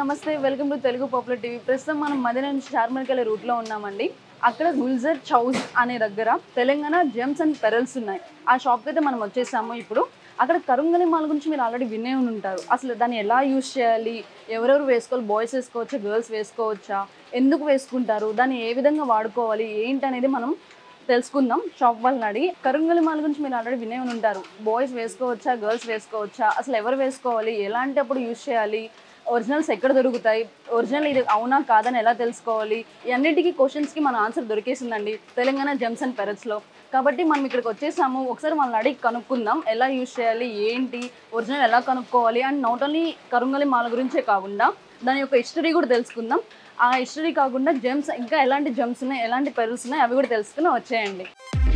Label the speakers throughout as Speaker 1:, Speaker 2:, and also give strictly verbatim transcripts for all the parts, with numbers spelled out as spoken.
Speaker 1: నమస్తే welcome to Telugu popular TV. ప్రస్తుతం మనం మదీనా నుంచి చార్మినార్ రూట్ లో ఉన్నామండి. అక్కడ గుల్జర్ చౌజ్ అనే దగ్గర తెలంగాణ జెమ్స్ అండ్ పెరల్స్ ఉన్నాయి. ఆ షాప్ అయితే మనం వచ్చేసాము. ఇప్పుడు అక్కడ కరుంగలి మాల గురించి మీరు ఆల్రెడీ వినే ఉంటారు. అసలు దాన్ని ఎలా యూజ్ చేయాలి, ఎవరెవరు వేసుకోవాలి, బాయ్స్ వేసుకోవచ్చా, గర్ల్స్ వేసుకోవచ్చా, ఎందుకు వేసుకుంటారు, దాన్ని ఏ విధంగా వాడుకోవాలి ఏంటి అనేది మనం తెలుసుకుందాం షాప్ వాళ్ళని అడిగి. కరుంగలి మాల గురించి మీరు ఆల్రెడీ వినే ఉంటారు. బాయ్స్ వేసుకోవచ్చా, గర్ల్స్ వేసుకోవచ్చా, అసలు ఎవరు వేసుకోవాలి, ఎలాంటి అప్పుడు యూజ్ చేయాలి, ఒరిజినల్స్ ఎక్కడ దొరుకుతాయి, ఒరిజినల్ ఇది అవునా కాదని ఎలా తెలుసుకోవాలి, ఇవన్నిటికీ క్వశ్చన్స్కి మన ఆన్సర్ దొరికేసిందండి తెలంగాణ జెమ్స్ అండ్ పెరల్స్లో. కాబట్టి మనం ఇక్కడికి వచ్చేసాము. ఒకసారి వాళ్ళని అడిగి కనుక్కుందాం ఎలా యూజ్ చేయాలి, ఏంటి, ఒరిజినల్ ఎలా కనుక్కోవాలి. అండ్ నాట్ ఓన్లీ కరుంగలి మాల గురించే కాకుండా దాని యొక్క హిస్టరీ కూడా తెలుసుకుందాం. ఆ హిస్టరీ కాకుండా జెమ్స్ ఇంకా ఎలాంటి జెమ్స్ ఉన్నాయి, ఎలాంటి పెరల్స్ ఉన్నాయి అవి కూడా తెలుసుకుని వచ్చేయండి.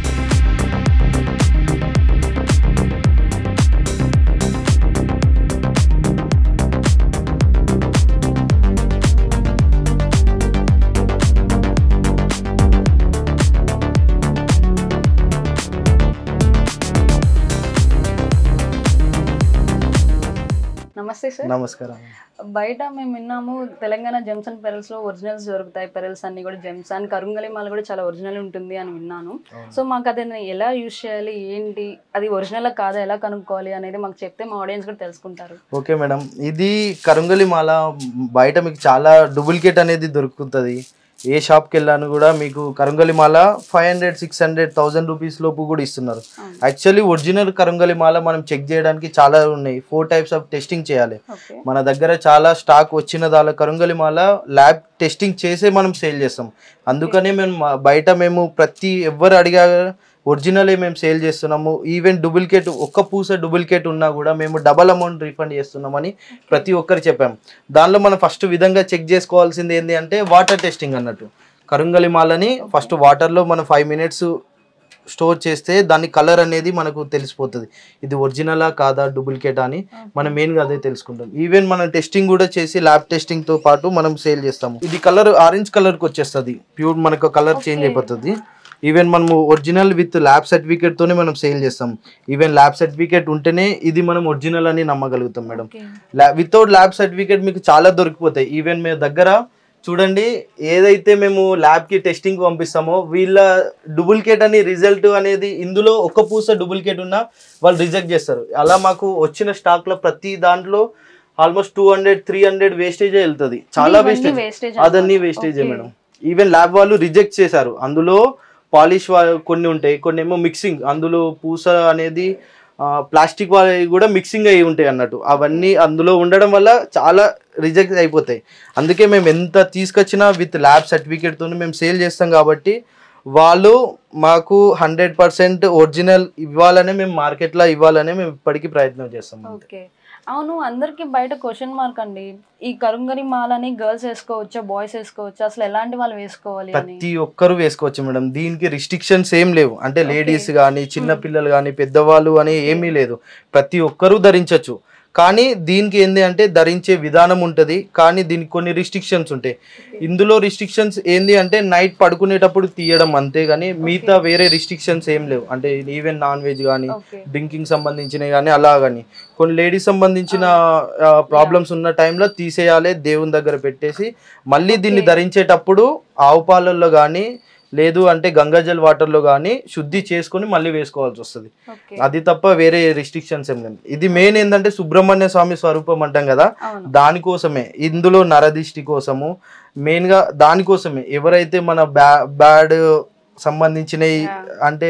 Speaker 1: నమస్తే సార్.
Speaker 2: నమస్కారం.
Speaker 1: బయట మేము విన్నాము తెలంగాణ జెమ్స్ అండ్ పెరల్స్ లో ఒరిజినల్స్ దొరుకుతాయి, పెరల్స్ అన్ని కూడా జెమ్స్ అండ్ కరుంగలి మాల కూడా చాలా ఒరిజినల్ ఉంటుంది అని విన్నాను. సో మాకు అది ఎలా యూజ్ చేయాలి, ఏంటి, అది ఒరిజినల్ కాదా ఎలా కనుక్కోవాలి అనేది మాకు చెప్తే మా ఆడియన్స్ కూడా తెలుసుకుంటారు.
Speaker 2: ఓకే మేడం, ఇది కరుంగలి మాల బయట మీకు చాలా డూప్లికేట్ అనేది దొరుకుతుంది. ఏ షాప్కి వెళ్ళాను కూడా మీకు కరుంగలి మాల five hundred six hundred thousand rupees లోపు కూడా ఇస్తున్నారు. యాక్చువల్లీ ఒరిజినల్ కరుంగలి మాల మనం చెక్ చేయడానికి చాలా ఉన్నాయి. ఫోర్ టైప్స్ ఆఫ్ టెస్టింగ్ చేయాలి. మన దగ్గర చాలా స్టాక్ వచ్చిన దాని కరుంగలి మాల ల్యాబ్ టెస్టింగ్ చేసే మనం సేల్ చేస్తాం. అందుకనే మేము బయట మేము ప్రతి ఎవరు అడిగా ఒరిజినలే మేము సేల్ చేస్తున్నాము. ఈవెన్ డూప్లికేట్ ఒక్క పూస డూప్లికేట్ ఉన్నా కూడా మేము డబల్ అమౌంట్ రీఫండ్ చేస్తున్నామని ప్రతి ఒక్కరు చెప్పాం. దానిలో మనం ఫస్ట్ విధంగా చెక్ చేసుకోవాల్సింది ఏంటి అంటే వాటర్ టెస్టింగ్ అన్నట్టు. కరుంగలి మాలని ఫస్ట్ వాటర్లో మనం ఫైవ్ మినిట్స్ స్టోర్ చేస్తే దాని కలర్ అనేది మనకు తెలిసిపోతుంది. ఇది ఒరిజినలా కాదా డూప్లికేట్ అని మనం మెయిన్గా అదే తెలుసుకుంటాం. ఈవెన్ మనం టెస్టింగ్ కూడా చేసి ల్యాబ్ టెస్టింగ్తో పాటు మనం సేల్ చేస్తాము. ఇది కలర్ ఆరెంజ్ కలర్కి వచ్చేస్తుంది, ప్యూర్ మనకు కలర్ చేంజ్ అయిపోతుంది. ఈవెన్ మనము ఒరిజినల్ విత్ ల్యాబ్ సర్టిఫికేట్తోనే మనం సేల్ చేస్తాం. ఈవెన్ ల్యాబ్ సర్టిఫికేట్ ఉంటేనే ఇది మనం ఒరిజినల్ అని నమ్మగలుగుతాం మేడం. వితౌట్ ల్యాబ్ సర్టిఫికేట్ మీకు చాలా దొరికిపోతాయి. ఈవెన్ మీ దగ్గర చూడండి, ఏదైతే మేము ల్యాబ్కి టెస్టింగ్ పంపిస్తామో వీళ్ళ డూప్లికేట్ అని రిజల్ట్ అనేది ఇందులో ఒక పూస డూప్లికేట్ ఉన్నా వాళ్ళు రిజెక్ట్ చేస్తారు. అలా మాకు వచ్చిన స్టాక్లో ప్రతి దాంట్లో almost two hundred three hundred వేస్టేజే వెళ్తుంది. చాలా వేస్టేజ్, అదన్నీ వేస్టేజే మేడం. ఈవెన్ ల్యాబ్ వాళ్ళు రిజెక్ట్ చేశారు. అందులో పాలిష్ కొన్ని ఉంటాయి, కొన్ని ఏమో మిక్సింగ్, అందులో పూస అనేది ప్లాస్టిక్ వాళ్ళవి కూడా మిక్సింగ్ అయ్యి ఉంటాయి అన్నట్టు. అవన్నీ అందులో ఉండడం వల్ల చాలా రిజెక్ట్ అయిపోతాయి. అందుకే మేము ఎంత తీసుకొచ్చినా విత్ ల్యాబ్ సర్టిఫికేట్తో మేము సేల్ చేస్తాం. కాబట్టి వాళ్ళు మాకు హండ్రెడ్ పర్సెంట్ ఒరిజినల్ ఇవ్వాలనే మేము మార్కెట్లో ఇవ్వాలనే మేము ఇప్పటికీ ప్రయత్నం చేస్తాం.
Speaker 1: ఓకే, అవును. అందరికి బయట క్వశ్చన్ మార్క్ అండి, ఈ కరుంగలి మాలని గర్ల్స్ వేసుకోవచ్చా, బాయ్స్ వేసుకోవచ్చా, అసలు ఎలాంటి వాళ్ళు వేసుకోవాలి?
Speaker 2: ప్రతి ఒక్కరు వేసుకోవచ్చు మేడం. దీనికి రిస్ట్రిక్షన్స్ ఏం లేవు. అంటే లేడీస్ కానీ చిన్న పిల్లలు కానీ పెద్దవాళ్ళు అని ఏమీ లేదు, ప్రతి ఒక్కరూ ధరించవచ్చు. కానీ దీనికి ఏంది అంటే ధరించే విధానం ఉంటుంది, కానీ దీనికి కొన్ని రిస్ట్రిక్షన్స్ ఉంటాయి. ఇందులో రిస్ట్రిక్షన్స్ ఏంది అంటే నైట్ పడుకునేటప్పుడు తీయడం అంతే, కానీ మిగతా వేరే రిస్ట్రిక్షన్స్ ఏం లేవు. అంటే ఈవెన్ నాన్ వెజ్ కానీ డ్రింకింగ్ సంబంధించినవి కానీ అలా కానీ కొన్ని లేడీస్ సంబంధించిన ప్రాబ్లమ్స్ ఉన్న టైంలో తీసేయాలి, దేవుని దగ్గర పెట్టేసి మళ్ళీ దీన్ని ధరించేటప్పుడు ఆవు పాలల్లో కానీ లేదు అంటే గంగాజల్ వాటర్లో కానీ శుద్ధి చేసుకొని మళ్ళీ వేసుకోవాల్సి వస్తుంది. అది తప్ప వేరే రిస్ట్రిక్షన్స్ ఏం లేదు. ఇది మెయిన్ ఏంటంటే సుబ్రహ్మణ్య స్వామి స్వరూపం అంటాం కదా, దానికోసమే. ఇందులో నరదిష్టి కోసము మెయిన్గా దానికోసమే. ఎవరైతే మన బ్యా బ్యాడ్ సంబంధించినవి అంటే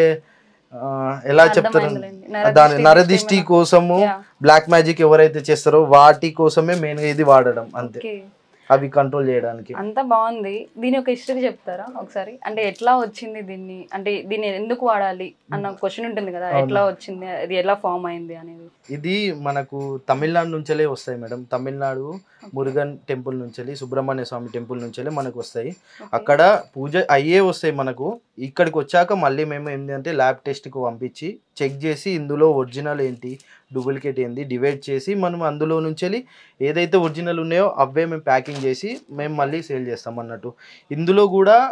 Speaker 2: ఎలా చెప్తారు, దాని నరదిష్టి కోసము బ్లాక్ మ్యాజిక్ ఎవరైతే చేస్తారో వాటి కోసమే మెయిన్గా ఇది వాడడం అంతే, అవి కంట్రోల్ చేయడానికి.
Speaker 1: అంతా బాగుంది. దీని ఒక హిస్టరీ చెప్తారా ఒకసారి? అంటే ఎట్లా వచ్చింది దీన్ని, అంటే దీన్ని ఎందుకు వాడాలి అన్న క్వశ్చన్ ఉంటుంది కదా, ఎట్లా వచ్చింది, ఇది ఎలా ఫామ్ అయింది అనేది.
Speaker 2: ఇది మనకు తమిళనాడు నుంచెలే వస్తాయి మేడం. తమిళనాడు మురుగన్ టెంపుల్ నుంచి, సుబ్రహ్మణ్య స్వామి టెంపుల్ నుంచి మనకు వస్తాయి. అక్కడ పూజ అయ్యే వస్తాయి మనకు. ఇక్కడికి వచ్చాక మళ్ళీ మేము ఏంటంటే ల్యాబ్ టెస్ట్కి పంపించి చెక్ చేసి ఇందులో ఒరిజినల్ ఏంటి డూప్లికేట్ ఏంది డివైడ్ చేసి మనం అందులో నుంచి ఏదైతే ఒరిజినల్ ఉన్నాయో అవే మేము ప్యాకింగ్ చేసి మేము మళ్ళీ సేల్ చేస్తాం అన్నట్టు. ఇందులో కూడా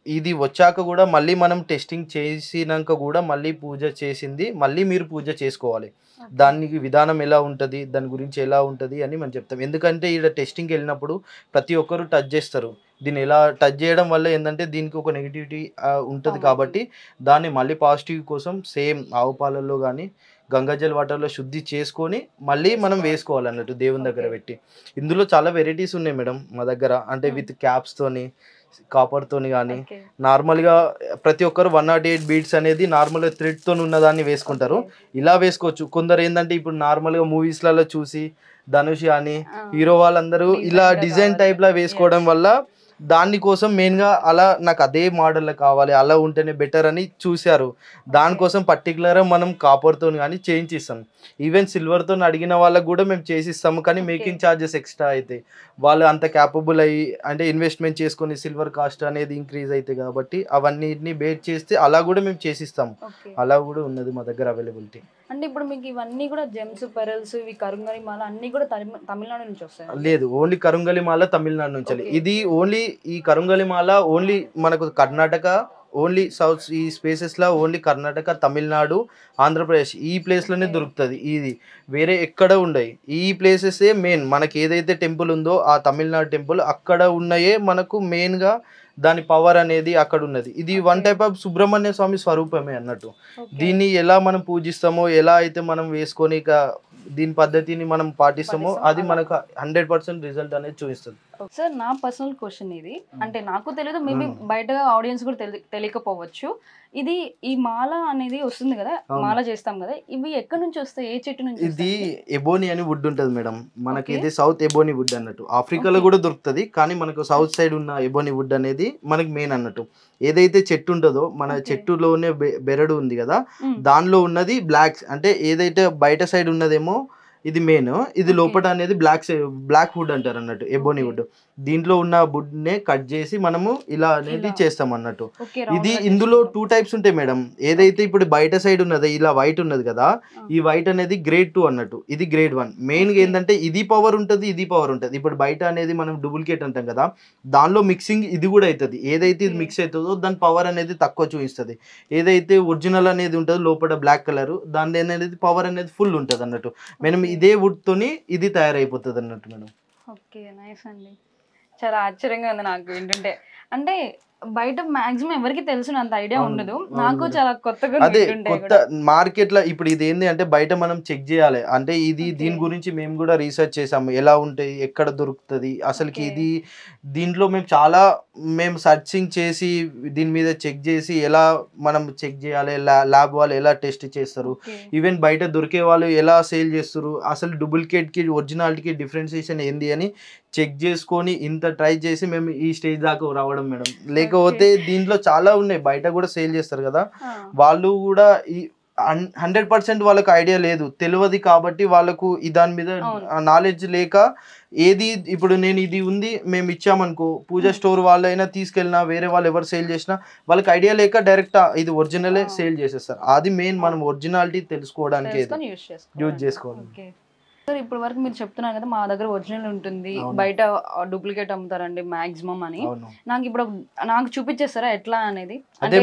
Speaker 2: ఇది వచ్చాక కూడా మళ్ళీ మనం టెస్టింగ్ చేసినాక కూడా మళ్ళీ పూజ చేసింది మళ్ళీ మీరు పూజ చేసుకోవాలి. దానికి విధానం ఎలా ఉంటుంది, దాని గురించి ఎలా ఉంటుంది అని మనం చెప్తాం. ఎందుకంటే ఇక్కడ టెస్టింగ్కి వెళ్ళినప్పుడు ప్రతి ఒక్కరు టచ్ చేస్తారు. దీన్ని ఎలా టచ్ చేయడం వల్ల ఏంటంటే దీనికి ఒక నెగిటివిటీ ఉంటుంది కాబట్టి దాన్ని మళ్ళీ పాజిటివ్ కోసం సేమ్ ఆవు పాలల్లో కానీ గంగాజల్ వాటర్లో శుద్ధి చేసుకొని మళ్ళీ మనం వేసుకోవాలన్నట్టు దేవుని దగ్గర పెట్టి. ఇందులో చాలా వెరైటీస్ ఉన్నాయి మేడం మా దగ్గర, అంటే విత్ క్యాప్స్తోని కాపర్తోని కానీ నార్మల్గా ప్రతి ఒక్కరు వన్ నాట్ ఎయిట్ బీట్స్ అనేది నార్మల్గా థ్రెడ్తో ఉన్నదాన్ని వేసుకుంటారు. ఇలా వేసుకోవచ్చు. కొందరు ఏంటంటే ఇప్పుడు నార్మల్గా మూవీస్లలో చూసి ధనుష్ అని హీరో వాళ్ళందరూ ఇలా డిజైన్ టైప్లో వేసుకోవడం వల్ల దానికోసం మెయిన్గా అలా నాకు అదే మోడల్లో కావాలి అలా ఉంటేనే బెటర్ అని చూశారు. దానికోసం పర్టికులర్గా మనం కాపర్తో కానీ చేయించిస్తాం. ఈవెన్ సిల్వర్తో అడిగిన వాళ్ళకు కూడా మేము చేసిస్తాము, కానీ మేకింగ్ ఛార్జెస్ ఎక్స్ట్రా అవుతాయి. వాళ్ళు అంత క్యాపబుల్ అయ్యి అంటే ఇన్వెస్ట్మెంట్ చేసుకొని సిల్వర్ కాస్ట్ అనేది ఇంక్రీజ్ అవుతాయి కాబట్టి అవన్నీ బేట్ చేస్తే అలా కూడా మేము చేసిస్తాము. అలా కూడా ఉన్నది మా దగ్గర అవైలబిలిటీ.
Speaker 1: అంటే ఇప్పుడు మీకు ఇవన్నీ కూడా జెమ్స్ పెరల్స్ ఇవి కరుంగలి మాల అన్ని కూడా తమిళనాడు నుంచి వస్తాయి?
Speaker 2: లేదు, ఓన్లీ కరుంగలి మాల తమిళనాడు నుంచి. ఇది ఓన్లీ ఈ కరుంగలి మాల ఓన్లీ మనకు కర్ణాటక, ఓన్లీ సౌత్ ఈ స్పేసెస్లో ఓన్లీ కర్ణాటక, తమిళనాడు, ఆంధ్రప్రదేశ్ ఈ ప్లేస్లోనే దొరుకుతుంది. ఇది వేరే ఎక్కడ ఉండవు. ఈ ప్లేసెసే మెయిన్. మనకి ఏదైతే టెంపుల్ ఉందో ఆ తమిళనాడు టెంపుల్ అక్కడ ఉన్నాయే మనకు మెయిన్గా దాని పవర్ అనేది అక్కడ ఉన్నది. ఇది one type of Subrahmanya Swamy స్వరూపమే అన్నట్టు. దీన్ని ఎలా మనం పూజిస్తామో, ఎలా అయితే మనం వేసుకొని ఇక దీని పద్ధతిని మనం పాటిస్తామో అది మనకు హండ్రెడ్ పర్సెంట్ రిజల్ట్ అనేది చూపిస్తుంది.
Speaker 1: సార్ నా పర్సనల్ క్వశ్చన్ ఇది, అంటే నాకు తెలియదు, మేబీ బయట ఆడియన్స్ కూడా తెలి తెలియకపోవచ్చు. ఇది ఈ మాల అనేది వస్తుంది కదా, మాల చేస్తాం కదా, ఇవి ఎక్కడి నుంచి వస్తాయి, ఏ చెట్టు నుంచి?
Speaker 2: ఇది ఎబోని అని వుడ్ ఉంటుంది మేడం. మనకి ఇది సౌత్ ఎబోని వుడ్ అన్నట్టు. ఆఫ్రికాలో కూడా దొరుకుతుంది, కానీ మనకు సౌత్ సైడ్ ఉన్న ఎబోని వుడ్ అనేది మనకి మెయిన్ అన్నట్టు. ఏదైతే చెట్టు ఉంటుందో మన చెట్టులోనే బెరడు ఉంది కదా, దానిలో ఉన్నది బ్లాక్, అంటే ఏదైతే బయట సైడ్ ఉన్నదేమో ఇది మెయిన్, ఇది లోపల అనేది బ్లాక్ బ్లాక్ వుడ్ అంటారు అన్నట్టు, ఎబోని వుడ్. దీంట్లో ఉన్న వుడ్ నే కట్ చేసి మనము ఇలా అనేది చేస్తాం అన్నట్టు. ఇది ఇందులో టూ టైప్స్ ఉంటాయి మేడం. ఏదైతే ఇప్పుడు బయట సైడ్ ఉన్నది ఇలా వైట్ ఉన్నది కదా, ఈ వైట్ అనేది గ్రేడ్ టూ అన్నట్టు, ఇది గ్రేడ్ వన్. మెయిన్ గా ఏంటంటే ఇది పవర్ ఉంటుంది, ఇది పవర్ ఉంటుంది. ఇప్పుడు బయట అనేది మనం డూప్లికేట్ అంటాం కదా, దానిలో మిక్సింగ్ ఇది కూడా అవుతుంది. ఏదైతే ఇది మిక్స్ అవుతుందో దాని పవర్ అనేది తక్కువ చూపిస్తుంది. ఏదైతే ఒరిజినల్ అనేది ఉంటుందో లోపల బ్లాక్ కలర్, దాని అనేది పవర్ అనేది ఫుల్ ఉంటుంది అన్నట్టు. మనం ఇదే వుడ్ తోని ఇది తయారైపోతుంది అన్నట్టు మేడం.
Speaker 1: ఓకే, నైస్ అండి. చాలా ఆశ్చర్యంగా ఉంది నాకు వింటుంటే. అంటే బయట మాక్సిమం ఎవరికి తెలిసిన అంత ఐడియా ఉండదు, నాకు చాలా కొత్తగా.
Speaker 2: అదే కొత్త మార్కెట్ లో ఇప్పుడు ఇది ఏంది అంటే బయట మనం చెక్ చేయాలి. అంటే ఇది దీని గురించి మేము కూడా రీసెర్చ్ చేసాము, ఎలా ఉంటాయి, ఎక్కడ దొరుకుతుంది అసలుకి. ఇది దీంట్లో మేము చాలా మేము సర్చింగ్ చేసి దీని మీద చెక్ చేసి ఎలా మనం చెక్ చేయాలి, ల్యాబ్ వాళ్ళు ఎలా టెస్ట్ చేస్తారు, ఈవెన్ బయట దొరికే వాళ్ళు ఎలా సేల్ చేస్తారు, అసలు డూప్లికేట్ కి ఒరిజినాలిటీకి డిఫరెన్సియేషన్ ఏంది అని చెక్ చేసుకొని ఇంత ట్రై చేసి మేము ఈ స్టేజ్ దాకా రావడం మేడం. లేకపోతే దీంట్లో చాలా ఉన్నాయి, బయట కూడా సేల్ చేస్తారు కదా, వాళ్ళు కూడా ఈ హండ్రెడ్ పర్సెంట్ వాళ్ళకు ఐడియా లేదు, తెలియదు కాబట్టి వాళ్ళకు దాని మీద నాలెడ్జ్ లేక ఏది ఇప్పుడు నేను ఇది ఉంది మేము ఇచ్చామనుకో, పూజ స్టోర్ వాళ్ళైనా తీసుకెళ్ళినా వేరే వాళ్ళు ఎవరు సేల్ చేసినా వాళ్ళకి ఐడియా లేక డైరెక్ట్ ఇది ఒరిజినలే సేల్ చేసేస్తారు. అది మెయిన్, మనం ఒరిజినాలిటీ తెలుసుకోవడానికి యూజ్ చేసుకోవాలి.
Speaker 1: సార్ ఇప్పుడు వరకు మీరు చెప్తున్నారు కదా మా దగ్గర ఒరిజినల్ ఉంటుంది, బయట డూప్లికేట్ అమ్ముతారండి మాక్సిమం అని. నాకు ఇప్పుడు నాకు చూపించేస్తారా ఎట్లా అనేది?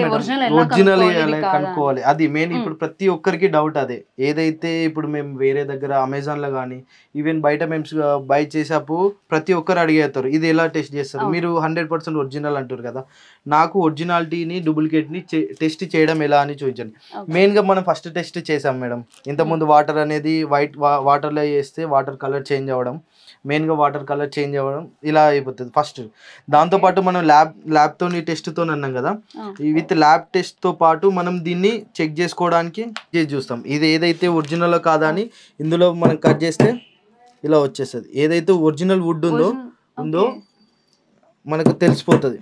Speaker 2: ఒరిజినల్ కనుక్కోవాలి, అది మెయిన్. ఇప్పుడు ప్రతి ఒక్కరికి డౌట్ అదే. ఏదైతే ఇప్పుడు మేము వేరే దగ్గర అమెజాన్ లో కానీ ఈవెన్ బయట మేము బై చేసేప్పుడు ప్రతి ఒక్కరు అడిగేస్తారు ఇది ఎలా టెస్ట్ చేస్తారు, మీరు హండ్రెడ్ పర్సెంట్ ఒరిజినల్ అంటారు కదా. నాకు ఒరిజినాలిటీని డూప్లికేట్ ని టెస్ట్ చేయడం ఎలా అని చూపించండి. మెయిన్ గా మనం ఫస్ట్ టెస్ట్ చేసాం మేడం. ఇంతకుముందు వాటర్ అనేది వైట్ వాటర్ లో చేస్తే వాటర్ కలర్ చేంజ్ అవ్వడం, మెయిన్గా వాటర్ కలర్ చేంజ్ అవ్వడం ఇలా అయిపోతుంది ఫస్ట్. దాంతోపాటు మనం ల్యాబ్ ల్యాబ్తో టెస్ట్తో అన్నాం కదా, విత్ ల్యాబ్ టెస్ట్తో పాటు మనం దీన్ని చెక్ చేసుకోవడానికి చేసి చూస్తాం ఇది ఏదైతే ఒరిజినల్ కాదా అని. ఇందులో మనం కట్ చేస్తే ఇలా వచ్చేస్తుంది. ఏదైతే ఒరిజినల్ వుడ్ ఉందో ఉందో మనకు తెలిసిపోతుంది.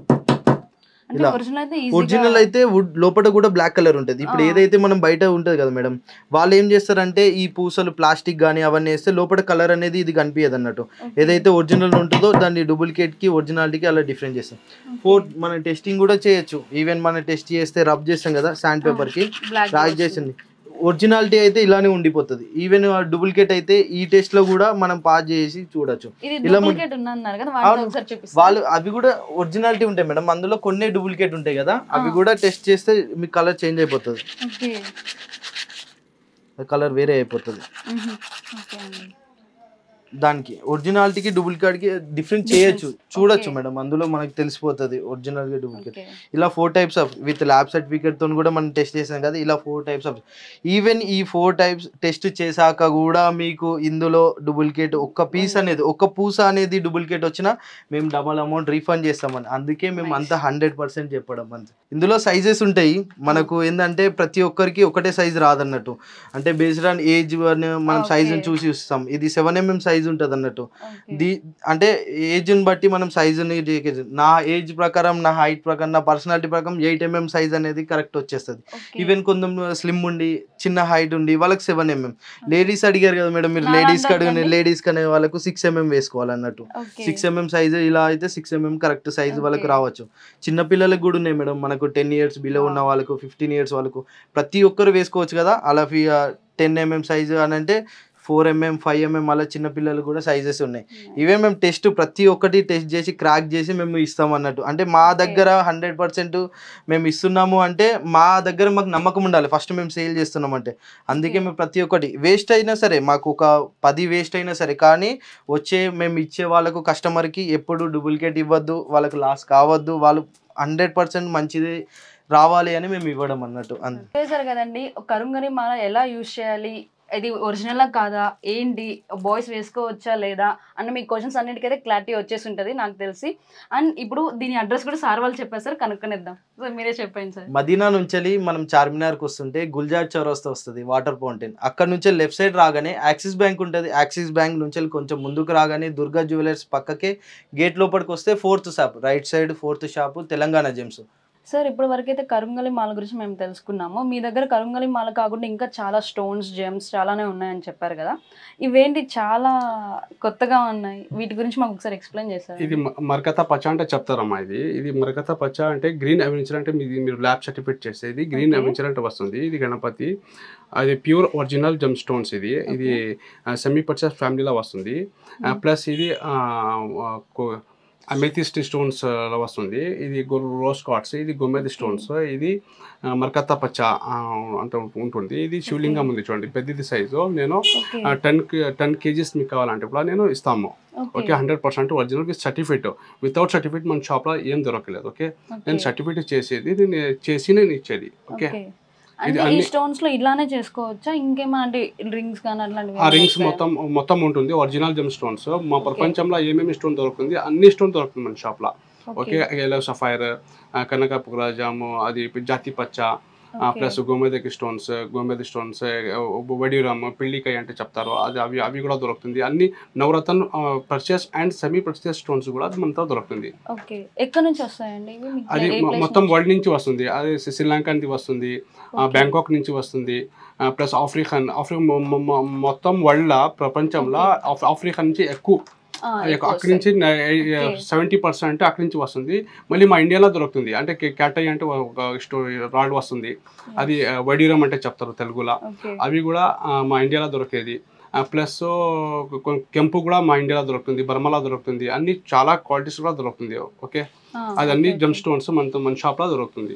Speaker 2: ఇలా ఒరిజినల్ అయితే వుడ్ లోపల కూడా బ్లాక్ కలర్ ఉంటుంది. ఇప్పుడు ఏదైతే మనం బయట ఉంటుంది కదా మేడం, వాళ్ళు ఏం చేస్తారంటే ఈ పూసలు ప్లాస్టిక్ కానీ అవన్నీ వేస్తే లోపల కలర్ అనేది ఇది కనిపించదు అన్నట్టు. ఏదైతే ఒరిజినల్ ఉంటుందో దాన్ని డూప్లికేట్ కి ఒరిజినాలిటీకి అలా డిఫరెంట్ చేస్తాం. ఫోర్ మనం టెస్టింగ్ కూడా చేయొచ్చు. ఈవెన్ మనం టెస్ట్ చేస్తే రబ్ చేస్తాం కదా శాండ్ పేపర్ కి, రాక్ చేసింది ఒరిజినాలిటీ అయితే ఇలానే ఉండిపోతుంది. ఈవెన్ డూప్లికేట్ అయితే ఈ టెస్ట్ లో కూడా మనం పాస్ చేసి చూడొచ్చు.
Speaker 1: ఇలా వాళ్ళు
Speaker 2: అవి కూడా ఒరిజినాలిటీ ఉంటాయి మేడం, అందులో కొన్ని డూప్లికేట్ ఉంటాయి కదా, అవి కూడా టెస్ట్ చేస్తే మీకు కలర్ చేంజ్ అయిపోతుంది, కలర్ వేరే అయిపోతుంది. దానికి ఒరిజినాలిటీకి డూప్లికేట్కి డిఫరెంట్ చేయొచ్చు, చూడొచ్చు మేడం, అందులో మనకి తెలిసిపోతుంది ఒరిజినల్గా డూప్లికేట్. ఇలా four types of with lab సర్టిఫికేట్తో కూడా మనం టెస్ట్ చేసాం కదా, ఇలా ఫోర్ టైప్స్ ఆఫ్. ఈవెన్ ఈ ఫోర్ టైప్స్ టెస్ట్ చేశాక కూడా మీకు ఇందులో డూప్లికేట్ ఒక్క పీస్ అనేది ఒక్క పూస అనేది డూప్లికేట్ వచ్చినా మేము డబల్ అమౌంట్ రీఫండ్ చేస్తామని, అందుకే మేము అంతా హండ్రెడ్ పర్సెంట్ చెప్పడం అంతే. ఇందులో సైజెస్ ఉంటాయి మనకు, ఏంటంటే ప్రతి ఒక్కరికి ఒకటే సైజ్ రాదన్నట్టు, అంటే బేస్డ్ ఆన్ ఏజ్ మనం సైజుని చూసి ఇస్తాం. ఇది సెవెన్ ఎంఎం సైజ్ ఉంటుంది అన్నట్టు, ది అంటే ఏజ్ని బట్టి మనం సైజుని, నా ఏజ్ ప్రకారం నా హైట్ ప్రకారం నా పర్సనాలిటీ ప్రకారం ఎయిట్ ఎంఎం సైజ్ అనేది కరెక్ట్ వచ్చేస్తుంది. ఈవెన్ కొంచెం స్లిమ్ ఉండి చిన్న హైట్ ఉండి వాళ్ళకి సెవెన్ ఎంఎం. లేడీస్ అడిగారు కదా మేడం మీరు, లేడీస్ కి అడిగిన లేడీస్ కనే వాళ్ళకు సిక్స్ ఎంఎం వేసుకోవాలన్నట్టు, సిక్స్ ఎంఎం సైజ్ ఇలా అయితే సిక్స్ ఎంఎం కరెక్ట్ సైజ్ వాళ్ళకి రావచ్చు. చిన్న పిల్లలకు కూడా ఉన్నాయి మేడం, మనకు టెన్ ఇయర్స్ బిలో ఉన్న వాళ్ళకు, ఫిఫ్టీన్ ఇయర్స్ వాళ్ళకు ప్రతి ఒక్కరు వేసుకోవచ్చు కదా. అలా టెన్ ఎంఎం సైజు అని అంటే ఫోర్ ఎంఎం ఫైవ్ ఎంఎం అలా చిన్న పిల్లలు కూడా సైజెస్ ఉన్నాయి. ఇవే మేము టెస్ట్ ప్రతి ఒక్కటి టెస్ట్ చేసి క్రాక్ చేసి మేము ఇస్తాం అన్నట్టు. అంటే మా దగ్గర హండ్రెడ్ పర్సెంట్ మేము ఇస్తున్నాము అంటే మా దగ్గర మాకు నమ్మకం ఉండాలి ఫస్ట్ మేము సేల్ చేస్తున్నాం అంటే. అందుకే మేము ప్రతి ఒక్కటి వేస్ట్ అయినా సరే, మాకు ఒక పది వేస్ట్ అయినా సరే, కానీ వచ్చే మేము ఇచ్చే వాళ్ళకు కస్టమర్కి ఎప్పుడు డూప్లికేట్ ఇవ్వద్దు, వాళ్ళకు లాస్ కావద్దు, వాళ్ళు హండ్రెడ్ పర్సెంట్ మంచిది రావాలి అని మేము ఇవ్వడం అన్నట్టు.
Speaker 1: అంతే సార్ కదండి. కరుంగలి మాల ఎలా యూజ్ చేయాలి, ఇది ఒరిజినలా కాదా, ఏంటి బాయ్స్ వేసుకోవచ్చా లేదా అన్న మీ క్వశ్చన్స్ అన్నిటికైతే క్లారిటీ వచ్చేసి ఉంటుంది నాకు తెలిసి. అండ్ ఇప్పుడు దీని అడ్రస్ కూడా సార్ వాళ్ళు చెప్పారు సార్, కనుక్కొనిద్దాం సార్, మీరే చెప్పండి సార్.
Speaker 2: మదీనా నుంచి మనం చార్మినార్కి వస్తుంటే గుల్జార్ చౌరస్తా వస్తుంది, వాటర్ ఫౌంటైన్, అక్కడ నుంచి లెఫ్ట్ సైడ్ రాగానే యాక్సిస్ బ్యాంక్ ఉంటుంది, యాక్సిస్ బ్యాంక్ నుంచి కొంచెం ముందుకు రాగానే దుర్గా జ్యువెలర్స్ పక్కకే గేట్ లోపలికి వస్తే fourth shop, right side fourth shop Telangana gems.
Speaker 1: Sir ఇప్పటి వరకు అయితే కరుంగలి మాల గురించి మేము తెలుసుకున్నాము. మీ దగ్గర కరుంగలి మాల కాకుండా ఇంకా చాలా స్టోన్స్, జెమ్స్ చాలానే ఉన్నాయని చెప్పారు కదా, ఇవేంటి చాలా కొత్తగా ఉన్నాయి, వీటి గురించి మాకు ఒకసారి ఎక్స్ప్లెయిన్ చేస్తారు.
Speaker 3: ఇది మరకతా పచ్చ అంటే చెప్తారమ్మా. ఇది ఇది మరకతా పచ్చ అంటే గ్రీన్ అవెంచర్ అంటే మీది మీరు ల్యాబ్ సర్టిఫికేట్ చేసేది గ్రీన్ అవెంచర్ అంటే వస్తుంది. ఇది గణపతి, అది ప్యూర్ ఒరిజినల్ జెమ్ స్టోన్స్. ఇది ఇది సెమీ పర్చేస్ ఫ్యామిలీలో వస్తుంది. ప్లస్ ఇది అమెథిస్ట్ స్టోన్స్ వస్తుంది. ఇది రోజ్ కార్డ్స్, ఇది గొమ్మెది స్టోన్స్, ఇది మరకతా పచ్చ అంత ఉంటుంది. ఇది శివలింగం ఉంది చూడండి, పెద్దది సైజు. నేను టెన్ టెన్ కేజీస్ మీకు కావాలంటే కూడా నేను ఇస్తాము. Okay, hundred percent original with certificate. Without certificate మన షాప్లో ఏం దొరకలేదు. ఓకే, నేను సర్టిఫికేట్ చేసేది, నేను చేసి నేను ఇచ్చేది. ఓకే,
Speaker 1: ఈ స్టోన్స్ లో ఇలానే చేసుకోవచ్చా, ఇంకేమంటే రింగ్స్ కానీ అట్లాంటివి?
Speaker 3: ఆ రింగ్స్ మొత్తం మొత్తం ఉంటుంది ఒరిజినల్ జెమ్ స్టోన్స్. మా ప్రపంచంలో ఏమేమి స్టోన్ దొరుకుతుంది అన్ని స్టోన్ దొరుకుతుంది మన షాప్ లో. ఓకే, ఎల్లో సఫైర్, కనకపురాజాము, అది జాతి పచ్చ, ప్లస్ గోమేదకి స్టోన్స్, గోమేది స్టోన్స్, వడిరామ్, పిల్లికాయ అంటే చెప్తారు, అది అవి అవి కూడా దొరుకుతుంది. అన్ని నవరత్న precious and semi precious stones కూడా అది మనతో దొరుకుతుంది.
Speaker 1: ఎక్కడి నుంచి వస్తాయండి?
Speaker 3: అది మొత్తం వరల్డ్ నుంచి వస్తుంది. అది శ్రీలంక నుంచి వస్తుంది, బ్యాంకాక్ నుంచి వస్తుంది, ప్లస్ ఆఫ్రికన్ ఆఫ్రికా మొత్తం వరల్డ్ ప్రపంచంలో ఆఫ్రికా నుంచి ఎక్కువ, అక్కడి నుంచి సెవెంటీ పర్సెంట్ అక్కడి నుంచి వస్తుంది. మళ్ళీ మా ఇండియాలో దొరుకుతుంది. అంటే క్యాటై అంటే ఒక రాడ్ వస్తుంది, అది వడిరం అంటే చెప్తారు తెలుగులో, అవి కూడా మా ఇండియాలో దొరికేది. ప్లస్ కెంపు కూడా మా ఇండియాలో దొరుకుతుంది, బర్మాలో దొరుకుతుంది, అన్ని చాలా క్వాలిటీస్ కూడా దొరుకుతుంది. ఓకే, అది అన్ని జెమ్ స్టోన్స్ మన మన షాప్లో దొరుకుతుంది.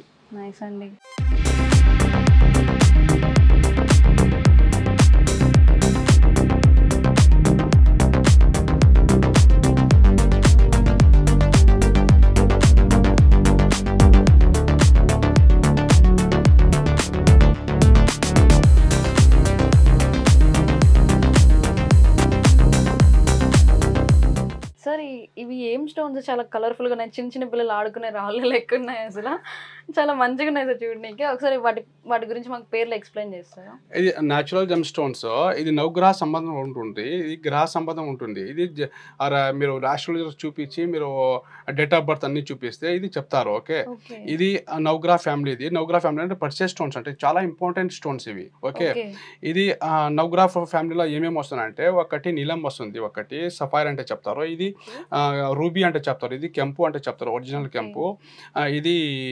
Speaker 1: ఇవి ఏం స్టోన్స్ చాలా కలర్ఫుల్ గా ఉన్నాయి, చిన్న చిన్న పిల్లలు ఆడుకునే రాళ్ళు లెక్క ఉన్నాయి, అసలు చాలా మంచిగా ఉన్నాయి సార్ చూడడానికి. ఒకసారి వాటి వాటి గురించి మాకు పేర్లు ఎక్స్ప్లెయిన్ చేస్తారా?
Speaker 3: ఇది న్యాచురల్ జెమ్ స్టోన్స్, ఇది నవగ్రహ సంబంధం ఉంటుంది, ఇది గ్రహ సంబంధం ఉంటుంది. ఇది మీరు రాష్ట్రాలు చూపించి మీరు డేట్ ఆఫ్ బర్త్ అన్ని చూపిస్తే ఇది చెప్తారు. ఓకే, ఇది నవగ్రహ ఫ్యామిలీ, ఇది నవగ్రహ ఫ్యామిలీ అంటే పర్చేస్ స్టోన్స్ అంటే చాలా ఇంపార్టెంట్ స్టోన్స్ ఇవి. ఓకే, ఇది నవగ్రహ ఫ్యామిలీలో ఏమేమి వస్తున్నాయంటే ఒకటి నీలం వస్తుంది, ఒకటి సఫైర్ అంటే చెప్తారు, ఇది రూబీ అంటే చెప్తారు, ఇది కెంపు అంటే చెప్తారు, ఒరిజినల్ కెంపు, ఇది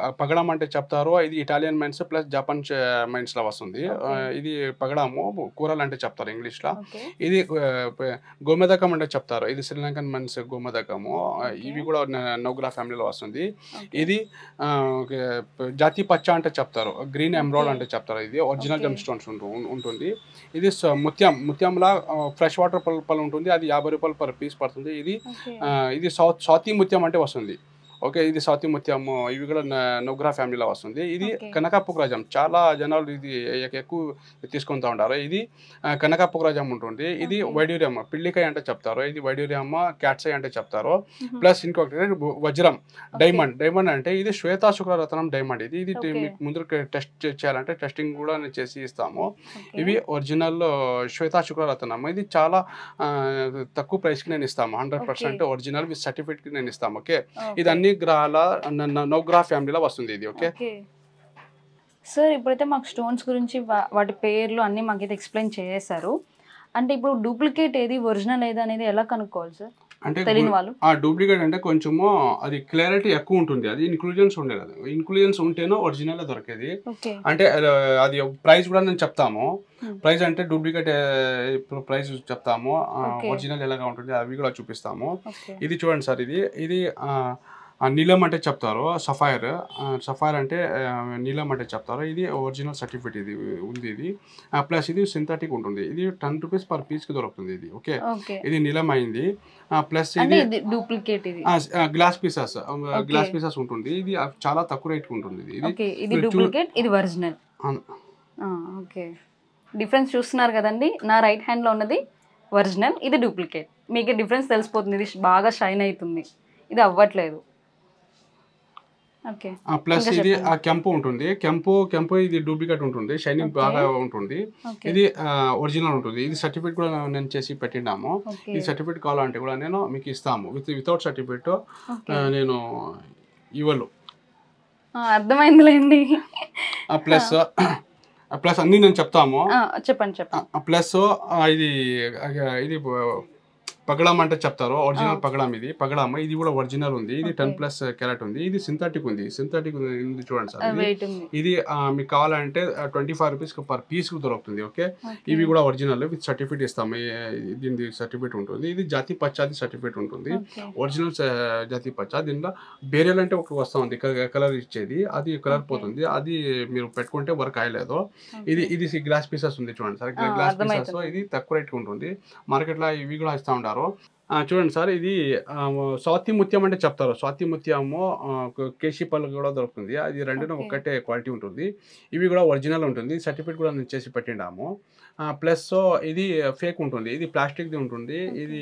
Speaker 3: పగడం అంటే చెప్తారో ఇది Italian mines plus Japan mines లో వస్తుంది. ఇది పగడము కూరలు అంటే చెప్తారు ఇంగ్లీష్ లో. ఇది గోమెదకం అంటే చెప్తారు, ఇది శ్రీలంకన్ మైన్స్ గోమెదకము. ఇవి కూడా నోగ్రా ఫ్యామిలీలో వస్తుంది. ఇది జాతి పచ్చ అంటే చెప్తారు, గ్రీన్ ఎమరాల్డ్ అంటే చెప్తారు. ఇది ఒరిజినల్ జెమ్ స్టోన్స్ ఉంటుంది. ఇది ముత్యం ముత్యంలా ఫ్రెష్ వాటర్ పల్ ఉంటుంది, అది యాభై రూపాయలు పర్ పీస్ పడుతుంది. ఇది ఇది సౌత్ సౌతీ ముత్యం అంటే వస్తుంది. ఓకే, ఇది సౌతీ ముత్యము. ఇవి కూడా నోగ్రా ఫ్యామిలీలో వస్తుంది. ఇది కనకాపురాజం, చాలా జనాలు ఇది ఎక్కువ తీసుకుంటూ ఉంటారు. ఇది కనకాపురాజం ఉంటుంది. ఇది వైడ్యూరియం పిల్లికాయ అంటే చెప్తారు, ఇది వైడ్యూరియం క్యాట్సై అంటే చెప్తారు. ప్లస్ ఇంకొకటి వజ్రం, డైమండ్. డైమండ్ అంటే ఇది శ్వేతా శుక్రరత్నం డైమండ్. ఇది ఇది మీకు ముందు టెస్ట్ చేయాలంటే టెస్టింగ్ కూడా చేసి ఇస్తాము. ఇవి ఒరిజినల్ శ్వేతా శుక్రరత్నం. ఇది చాలా తక్కువ ప్రైస్కి నేను ఇస్తాము, హండ్రెడ్ పర్సెంట్ ఒరిజినల్ విత్ సర్టిఫికేట్కి నేను ఇస్తాము. ఓకే, ఇది అన్ని గ్రహాల నోగ్రా ఫ్యామిలీలో వస్తుంది ఇది. ఓకే
Speaker 1: సార్, ఇప్పుడైతే మాకు స్టోన్స్ గురించి వాటి పేర్లు అన్ని మాకైతే ఎక్స్ప్లెయిన్ చేశారు. అంటే ఇప్పుడు డూప్లికేట్ ఏది ఒరిజినల్ ఏది అనేది ఎలా కనుక్కోవాలి సార్?
Speaker 3: అంటే
Speaker 1: తెలియని వాళ్ళు
Speaker 3: ఆ డూప్లికేట్ అంటే కొంచెము అది క్లారిటీ ఎక్కువ ఉంటుంది, అది ఇన్క్లూజన్స్ ఉండేది. అది ఇన్క్లూజన్స్ ఉంటేనో ఒరిజినల్ దొరికేది. అంటే అది ప్రైస్ కూడా నేను చెప్తాము. ప్రైస్ అంటే డూప్లికేట్ ప్రైస్ చెప్తాము, ఒరిజినల్ ఎలాగా ఉంటుంది అవి కూడా చూపిస్తాము. ఇది చూడండి సార్, ఇది ఇది నీలం అంటే చెప్తారు, సఫైర్. సఫైర్ అంటే నీలం అంటే చెప్తారు. ఇది ఒరిజినల్ సర్టిఫికేట్ ఇది ఉంది. ఇది ప్లస్ ఇది సింథటిక్ ఉంటుంది. ఇది టెన్ రూపీస్ పర్ పీస్ కి దొరుకుతుంది ఇది. ఓకే, ఇది నీలం అయింది. ప్లస్ ఇది
Speaker 1: డూప్లికేట్, ఇది
Speaker 3: గ్లాస్ పీసెస్ గ్లాస్ పీసెస్ ఉంటుంది. ఇది చాలా తక్కువ రేట్ ఉంటుంది. ఇది
Speaker 1: ఇది డూప్లికేట్, ఇది ఒరిజినల్. ఓకే, డిఫరెన్స్ చూస్తున్నారు కదండి. నా రైట్ హ్యాండ్ లో ఉన్నది ఒరిజినల్, ఇది డూప్లికేట్. మీకు డిఫరెన్స్ తెలిసిపోతుంది. ఇది బాగా షైన్ అవుతుంది, ఇది అవ్వట్లేదు.
Speaker 3: ప్లస్ ఇది కెంపు ఉంటుంది. కెంపు కెంపు ఇది డూప్లికేట్ ఉంటుంది, షైనింగ్ బాగా ఉంటుంది. ఇది ఒరిజినల్ ఉంటుంది. ఇది సర్టిఫికేట్ కూడా నేను చేసి పెట్టినాము. ఈ సర్టిఫికేట్ కావాలంటే కూడా నేను మీకు ఇస్తాము. విత్ వితౌట్ సర్టిఫికేట్ నేను ఇవ్వను.
Speaker 1: అర్థమైందిలేండి.
Speaker 3: ప్లస్ ప్లస్ అన్ని నేను చెప్తాము.
Speaker 1: చెప్పండి చెప్పండి.
Speaker 3: ప్లస్ ఇది ఇది పగడం అంటే చెప్తారు, ఒరిజినల్ పగడం. ఇది పగడం, ఇది కూడా ఒరిజినల్ ఉంది. ఇది టెన్ ప్లస్ క్యారెట్ ఉంది. ఇది సింథటిక్ ఉంది. సింథటిక్ ఉంది చూడండి సార్. ఇది మీకు కావాలంటే twenty five rupees per piece దొరుకుతుంది. ఓకే, ఇవి కూడా ఒరిజినల్ విత్ సర్టిఫికేట్ ఇస్తాము. దీని సర్టిఫికేట్ ఉంటుంది. ఇది జాతి పచ్చాది సర్టిఫికేట్ ఉంటుంది, ఒరిజినల్ జాతి పచ్చ. దీనిలో బేరియల్ అంటే ఒక వస్తా ఉంది కలర్ ఇచ్చేది, అది కలర్ పోతుంది. అది మీరు పెట్టుకుంటే వర్క్ అయ్యలేదు. ఇది ఇది గ్లాస్ పీసెస్ ఉంది చూడండి సార్. గ్లాస్ పీసెస్ ఇది తక్కువ రేట్ ఉంటుంది. మార్కెట్ లో ఇవి కూడా ఇస్తా ఉంటారు. చూడండి సార్, ఇది స్వాతి ముత్యం అంటే చెప్తారు. స్వాతి ముత్యము కేశీపల్లి కూడా దొరుకుతుంది. అది రెండున ఒక్కటే క్వాలిటీ ఉంటుంది. ఇవి కూడా ఒరిజినల్ ఉంటుంది. సర్టిఫికేట్ కూడా నేను చేసి పెట్టినాము. ప్లస్ ఇది ఫేక్ ఉంటుంది, ఇది ప్లాస్టిక్ది ఉంటుంది. ఇది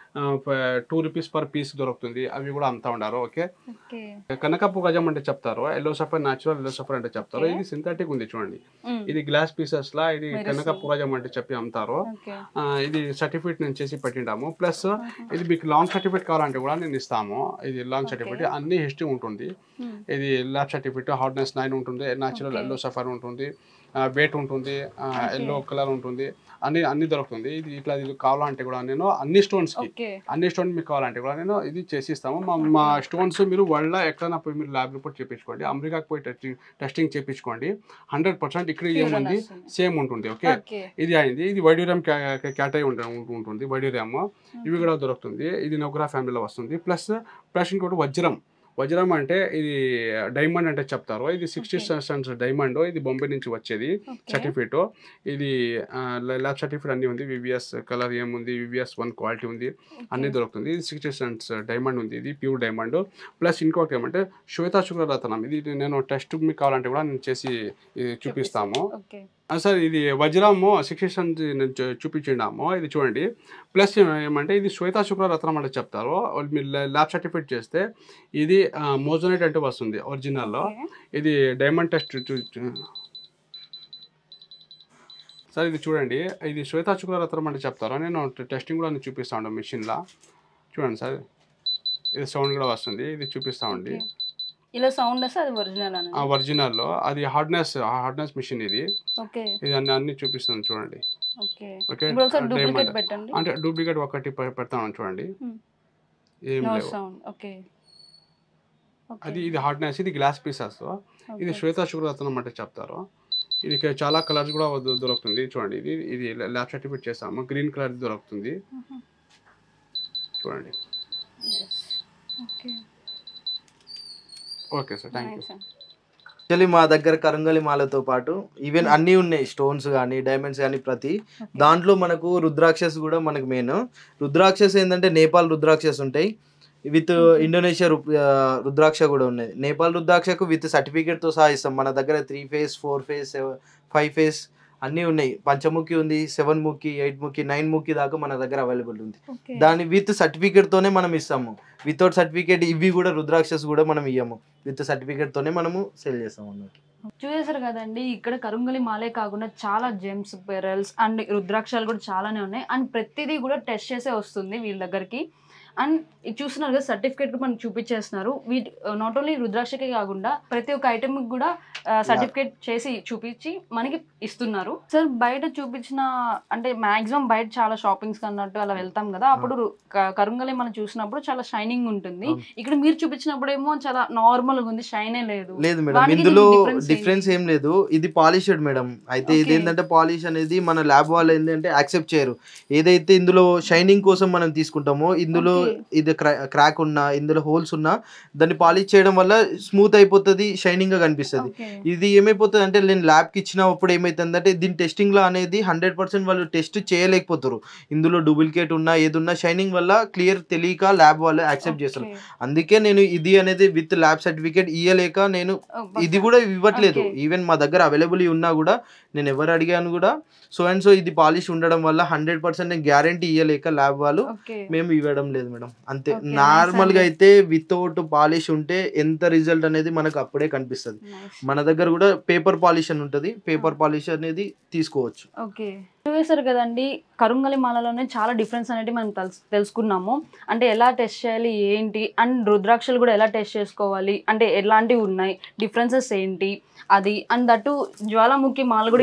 Speaker 3: టూ రూపీస్ పర్ పీస్ దొరుకుతుంది. అవి కూడా అమ్ముతా ఉన్నారు. ఓకే, కనకపు గజం అంటే చెప్తారు, yellow sapphire natural yellow sapphire అంటే చెప్తారు. ఇది సింథటిక్ ఉంది చూడండి. ఇది గ్లాస్ పీసెస్ లా ఇది కనకపు గజం అంటే చెప్పి అమ్ముతారు. ఇది సర్టిఫికేట్ నేను చేసి పెట్టిండాము. ప్లస్ ఇది మీకు లాంగ్ సర్టిఫికేట్ కావాలంటే కూడా నేను ఇస్తాము. ఇది లాంగ్ సర్టిఫికేట్ అన్ని హిస్టరీ ఉంటుంది. ఇది ల్యాబ్ సర్టిఫికేట్ హార్డ్నెస్ నైన్ ఉంటుంది, న్యాచురల్ ఎల్లో సఫర్ ఉంటుంది, వెయిట్ ఉంటుంది, ఎల్లో కలర్ ఉంటుంది, అన్ని అన్ని దొరుకుతుంది. ఇది ఇట్లా ఇది కావాలంటే కూడా నేను అన్ని స్టోన్స్ కి అన్ని స్టోన్స్ మీకు కావాలంటే కూడా నేను ఇది చేసి ఇస్తాము. మా మా స్టోన్స్ మీరు వరల్డ్ ఎక్కడైనా పోయి మీరు ల్యాబ్ రిపోర్ట్ చేయించుకోండి, అమెరికాకి పోయి టెస్టింగ్ టెస్టింగ్ చేయించుకోండి. హండ్రెడ్ పర్సెంట్ ఇక్కడ ఏముంది సేమ్ ఉంటుంది. ఓకే, ఇది అయింది. ఇది వైడ్యూరియం క్యాటై ఉంటుంది, వైడ్యూరియం. ఇవి కూడా దొరుకుతుంది. ఇది నోగ్రా ఫ్యామిలీలో వస్తుంది. ప్లస్ ప్లస్ ఇంకోటి వజ్రం. వజ్రం అంటే ఇది డైమండ్ అంటే చెప్తారు. ఇది సిక్స్టీ సెన్స్ డైమండ్. ఇది బొంబే నుంచి వచ్చేది సర్టిఫికేట్. ఇది ల్యాబ్ సర్టిఫికేట్ అన్ని ఉంది. వివిఎస్ కలర్ ఏముంది, వివిఎస్ వన్ క్వాలిటీ ఉంది, అన్ని దొరుకుతుంది. ఇది సిక్స్టీ సెన్స్ డైమండ్ ఉంది, ఇది ప్యూర్ డైమండ్. ప్లస్ ఇంకొకటి ఏమంటే శ్వేతా శుక్రరత్నం. ఇది నేను టెస్ట్ మీకు కావాలంటే కూడా నేను చేసి చూపిస్తాము. సార్ ఇది వజ్రము సిక్స్టీ సెన్స్ నేను చూపించినాము. ఇది చూడండి. ప్లస్ ఏమంటే ఇది శ్వేతా శుక్రరత్నం అంటే చెప్తారు. మీరు ల్యాబ్ సర్టిఫికేట్ చేస్తే ఇది మోజోనైట్ అంటే వస్తుంది ఒరిజినల్లో. ఇది డైమండ్ టెస్ట్ సార్. ఇది చూడండి, ఇది శ్వేతా శుక్రరత్నం అంటే చెప్తారు. నేను టెస్టింగ్ కూడా చూపిస్తాను మిషన్లో. చూడండి సార్, ఇది సౌండ్ కూడా వస్తుంది. ఇది చూపిస్తామండి.
Speaker 1: ఇలా సౌండ్ వస్తే అది ఒరిజినల్ అని.
Speaker 3: ఆ ఒరిజినల్ అది హార్డ్నెస్ హార్డ్నెస్ మిషన్ ఇది. ఓకే, ఇది అన్ని అన్ని చూపిస్తాను చూడండి. ఓకే ఓకే, డూప్లికేట్ పెట్టండి. అంటే డూప్లికేట్ ఒకటి పెడతాను చూడండి. ఏం లేదు. ఓకే, అది ఇది హార్డ్నెస్, ఇది గ్లాస్ పీసెస్. ఇది శ్వేత శుక్రరత్నం అంటే చెప్తారు. ఇది చాలా కలర్స్ కూడా దొరుకుతుంది. చూడండి, ఇది ఇది ల్యాబ్ సర్టిఫికేట్ చేస్తాము. గ్రీన్ కలర్ దొరుకుతుంది, చూడండి. Okay sir, thank you.
Speaker 2: Actually మా దగ్గర కరంగలి మాలతో పాటు ఈవెన్ అన్నీ ఉన్నాయి, స్టోన్స్ కానీ డైమండ్స్ కానీ ప్రతి దాంట్లో మనకు రుద్రాక్షస్ కూడా మనకు మెయిన్. రుద్రాక్షస్ ఏంటంటే నేపాల్ రుద్రాక్షస్ ఉంటాయి, విత్ ఇండోనేషియా రుద్రాక్ష కూడా ఉన్నాయి. నేపాల్ రుద్రాక్షకు విత్ సర్టిఫికేట్తో సహా ఇస్తాం. మన దగ్గర three face, four face, five face అన్నీ ఉన్నాయి. పంచముఖి ఉంది, సెవెన్ ముఖి, ఎయిట్ ముఖి, నైన్ ముఖి దాకా మన దగ్గర అవైలబుల్ ఉంది. దాని విత్ సర్టిఫికేట్తోనే మనం ఇస్తాము. వితౌట్ సర్టిఫికేట్ ఇవి కూడా రుద్రాక్షస్ కూడా మనం ఇయ్యము, విత్ సర్టిఫికేట్తోనే మనము సేల్ చేస్తాం అన్నట్టు.
Speaker 1: చూసేసారు కదండి, ఇక్కడ కరుంగలి మాలే కాకుండా చాలా జెమ్స్, పెరల్స్ అండ్ రుద్రాక్షాలు కూడా చాలానే ఉన్నాయి. అండ్ ప్రతిదీ కూడా టెస్ట్ చేసే వస్తుంది వీళ్ళ దగ్గరికి. అండ్ ఇది చూస్తున్నారు కదా, సర్టిఫికేట్ మనకు చూపించేస్తున్నారు. వీటి నాట్ ఓన్లీ రుద్రాక్షకే కాకుండా ప్రతి ఒక్క ఐటమ్ కూడా సర్టిఫికేట్ చేసి చూపించి మనకి ఇస్తున్నారు. సార్ బయట చూపించిన అంటే మాక్సిమం బయట చాలా షాపింగ్స్ అన్నట్టు అలా వెళ్తాం కదా, అప్పుడు కరుంగలి మనం చూసినప్పుడు చాలా షైనింగ్ ఉంటుంది. ఇక్కడ మీరు చూపించినప్పుడు ఏమో చాలా నార్మల్ గా ఉంది, షైనే లేదు.
Speaker 2: లేదు మేడం, ఇందులో డిఫరెన్స్ ఏం లేదు. ఇది పాలిష్డ్ మేడం. అయితే ఇది ఏంటంటే పాలిష్ అనేది మన ల్యాబ్ వాళ్ళు ఏంటంటే యాక్సెప్ట్ చేయరు. ఏదైతే ఇందులో షైనింగ్ కోసం మనం తీసుకుంటామో, ఇందులో ఇది క్రాక్ ఉన్నా, ఇందులో హోల్స్ ఉన్నా దాన్ని పాలిష్ చేయడం వల్ల స్మూత్ అయిపోతుంది, షైనింగ్ గా కనిపిస్తుంది. ఇది ఏమైపోతుంది అంటే నేను ల్యాబ్ కి ఇచ్చినప్పుడు ఏమైతుందంటే దీని టెస్టింగ్ లో అనేది హండ్రెడ్ పర్సెంట్ వాళ్ళు టెస్ట్ చేయలేకపోతారు. ఇందులో డూప్లికేట్ ఉన్నా ఏదున్నా షైనింగ్ వల్ల క్లియర్ తెలియక ల్యాబ్ వాళ్ళు యాక్సెప్ట్ చేస్తారు. అందుకే నేను ఇది అనేది విత్ ల్యాబ్ సర్టిఫికేట్ ఇయ్యలేక నేను ఇది కూడా ఇవ్వట్లేదు. ఈవెన్ మా దగ్గర అవైలబుల్ ఉన్నా కూడా నేను ఎవరు అడిగాను కూడా సో అండ్ సో ఇది పాలిష్ ఉండడం వల్ల హండ్రెడ్ పర్సెంట్ నేను గ్యారంటీ ఇయ్యలేక ల్యాబ్ వాళ్ళు మేము ఇవ్వడం లేదు మేడం. అంతే. నార్మల్ గా అయితే వితౌట్ పాలిష్ ఉంటే ఎంత రిజల్ట్ అనేది మనకు అప్పుడే కనిపిస్తుంది. మన దగ్గర కూడా పేపర్ పాలిష్ అని ఉంటుంది, పేపర్ పాలిష్ అనేది తీసుకోవచ్చు.
Speaker 1: ఓకే, చూసారు కదండి, కరుంగలి మాలలోనే చాలా డిఫరెన్స్ అనేది మనం తెలుసు తెలుసుకున్నాము. అంటే ఎలా టెస్ట్ చేయాలి ఏంటి, అండ్ రుద్రాక్షలు కూడా ఎలా టెస్ట్ చేసుకోవాలి, అంటే ఎలాంటివి ఉన్నాయి, డిఫరెన్సెస్ ఏంటి అది. అండ్ దట్టు జ్వాలాముఖి మాల కూడా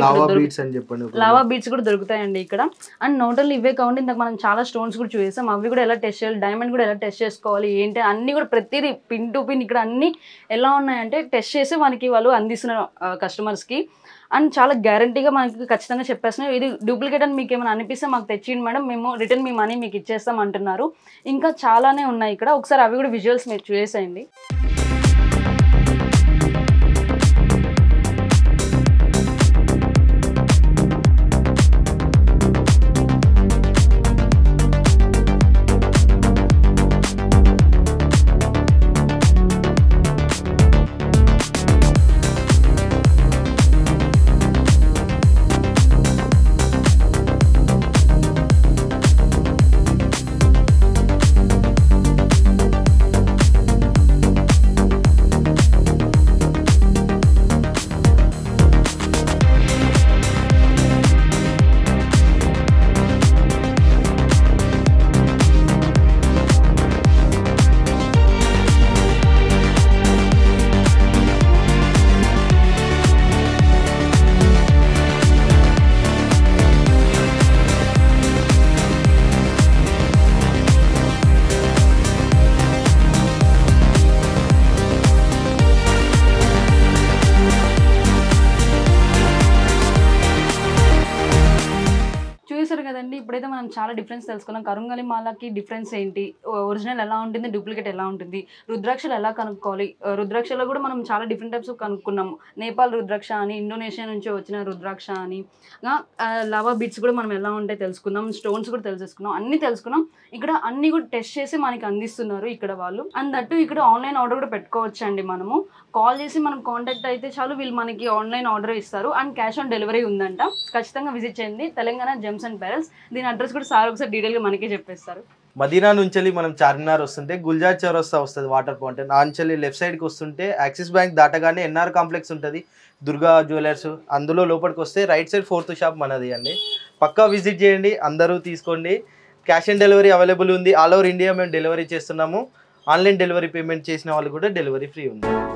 Speaker 1: లావా బీట్స్ కూడా దొరుకుతాయండి ఇక్కడ. అండ్ నాట్ ఓన్లీ ఇవే కాకుండా ఇందాక మనం చాలా స్టోన్స్ కూడా చూసాం, అవి కూడా ఎలా టెస్ట్ చేయాలి, డైమండ్ కూడా ఎలా టెస్ట్ చేసుకోవాలి ఏంటి అన్ని కూడా ప్రతిదీ పిన్ టు పిన్ ఇక్కడ అన్ని ఎలా ఉన్నాయంటే టెస్ట్ చేసి మనకి వాళ్ళు అందిస్తున్నారు కస్టమర్స్కి. అండ్ చాలా గ్యారంటీగా మనకి ఖచ్చితంగా చెప్పేస్తున్నారు. ఇది డూప్లికేట్ అని మీకు ఏమైనా అనిపిస్తే మాకు తెచ్చిండి మేడం, మేము రిటర్న్ మీ మనీ మీకు ఇచ్చేస్తాం అంటున్నారు. ఇంకా చాలానే ఉన్నాయి ఇక్కడ, ఒకసారి అవి కూడా విజువల్స్ మీరు చూసేయండి. కదండి, ఇప్పుడైతే మనం చాలా డిఫరెన్స్ తెలుసుకున్నాం. కరుంగలి మాలకి డిఫరెన్స్ ఏంటి, ఒరిజినల్ ఎలా ఉంటుంది, డూప్లికేట్ ఎలా ఉంటుంది, రుద్రాక్షలు ఎలా కనుక్కోవాలి. రుద్రాక్షలో కూడా మనం చాలా డిఫరెంట్ టైప్స్ కనుక్కున్నాము. నేపాల్ రుద్రాక్ష అని, ఇండోనేషియా నుంచి వచ్చిన రుద్రాక్ష అని, లావా బీట్స్ కూడా మనం ఎలా ఉంటాయి తెలుసుకున్నాం, స్టోన్స్ కూడా తెలుసుకున్నాం, అన్ని తెలుసుకున్నాం. ఇక్కడ అన్ని కూడా టెస్ట్ చేసి మనకి అందిస్తున్నారు ఇక్కడ వాళ్ళు. అండ్ దట్టు ఇక్కడ ఆన్లైన్ ఆర్డర్ కూడా పెట్టుకోవచ్చు అండి. మనము కాల్ చేసి మనం కాంటాక్ట్ అయితే చాలు, వీళ్ళు మనకి ఆన్లైన్ ఆర్డర్ ఇస్తారు. అండ్ క్యాష్ ఆన్ డెలివరీ ఉందంట. ఖచ్చితంగా విజిట్ చేయండి తెలంగాణ జెమ్స్ అండ్ పెరల్స్. దీని అడ్రస్ కూడా సార్ ఒకసారి డీటెయిల్గా మనకే చెప్పేస్తారు.
Speaker 2: మదీనా నుంచి మనం చార్మినార్ వస్తుంటే గుల్జార్ చౌరస్తా వస్తుంది, వాటర్ ఫౌంటైన్ ఆంచలి లెఫ్ట్ సైడ్కి వస్తుంటే యాక్సిస్ బ్యాంక్ దాటగానే ఎన్ఆర్ కాంప్లెక్స్ ఉంటుంది, దుర్గా జ్యువెలర్స్, అందులో లోపలికి వస్తే రైట్ సైడ్ ఫోర్త్ షాప్ మనది అండి. పక్కా విజిట్ చేయండి, అందరూ తీసుకోండి. క్యాష్ ఆన్ డెలివరీ అవైలబుల్ ఉంది. ఆల్ ఓవర్ ఇండియా మేము డెలివరీ చేస్తున్నాము. ఆన్లైన్ డెలివరీ పేమెంట్ చేసిన వాళ్ళు కూడా డెలివరీ ఫ్రీ ఉంది.